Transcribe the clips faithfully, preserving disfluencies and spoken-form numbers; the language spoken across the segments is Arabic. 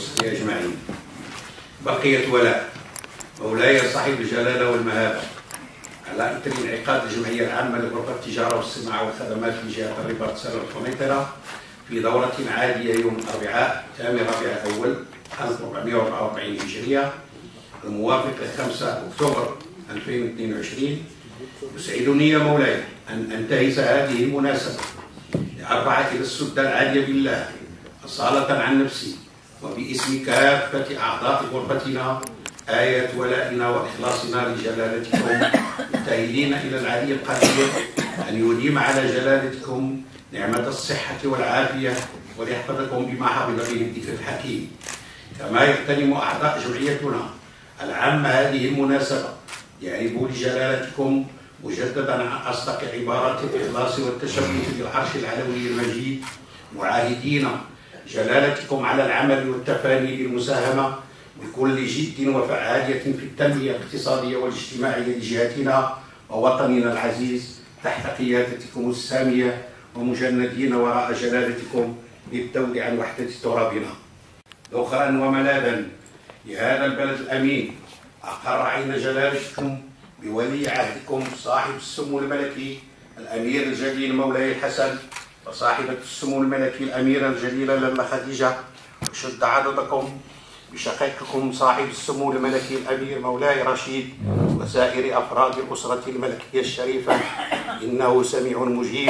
وصحبه أجمعين. بقية ولاء مولاي صاحب الجلالة والمهابة، على إثر انعقاد الجمعية العامة لغرفة التجارة والصناعة والخدمات في جهة الرباط سنة القنيطرة في دورة عادية يوم الأربعاء الثامن ربيع الأول ألف وأربعمائة وأربعة وأربعين هجرية الموافق خمسة أكتوبر ألفين واثنين وعشرين. يسعدني يا مولاي أن أنتهز هذه المناسبة لأرفع إلى السدة العالية بالله أصالة عن نفسي وباسم كافة أعضاء غرفتنا آية ولائنا وإخلاصنا لجلالتكم، مبتهلين إلى العلي القدير أن يديم على جلالتكم نعمة الصحة والعافية وليحفظكم بما حفظ به الذكر الحكيم. كما يغتنم أعضاء جمعيتنا العامة هذه المناسبة يعربوا لجلالتكم مجددا عن أصدق عبارات الإخلاص والتشبث بالعرش العلوي المجيد، معاهدين جلالتكم على العمل والتفاني للمساهمة بكل جد وفعالية في التنمية الاقتصادية والاجتماعية لجهتنا ووطننا العزيز تحت قيادتكم السامية، ومجندين وراء جلالتكم للدول عن وحدة ترابنا. ذخرا وملاذا لهذا البلد الأمين أقر عين جلالتكم بولي عهدكم صاحب السمو الملكي الأمير الجليل مولاي الحسن وصاحبة السمو الملكي الأميرة الجليلة لاله خديجة، وشد عضدكم بشقيقكم صاحب السمو الملكي الأمير مولاي رشيد وسائر أفراد الأسرة الملكية الشريفة، إنه سميع مجيب.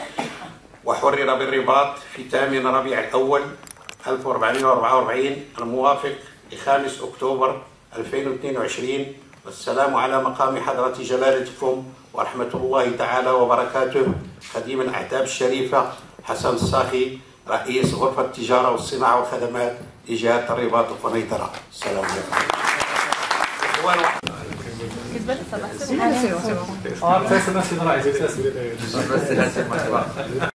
وحرر بالرباط في ثامن ربيع الأول ألف وأربعمائة وأربعة وأربعين الموافق لخامس أكتوبر ألفين واثنين وعشرين. والسلام على مقام حضرة جلالتكم ورحمة الله تعالى وبركاته. خديم الأعتاب الشريفة حسن الصاخي، رئيس غرفة التجارة والصناعة والخدمات لجهة الرباط القنيطرة. السلام عليكم. Ah, ça c'est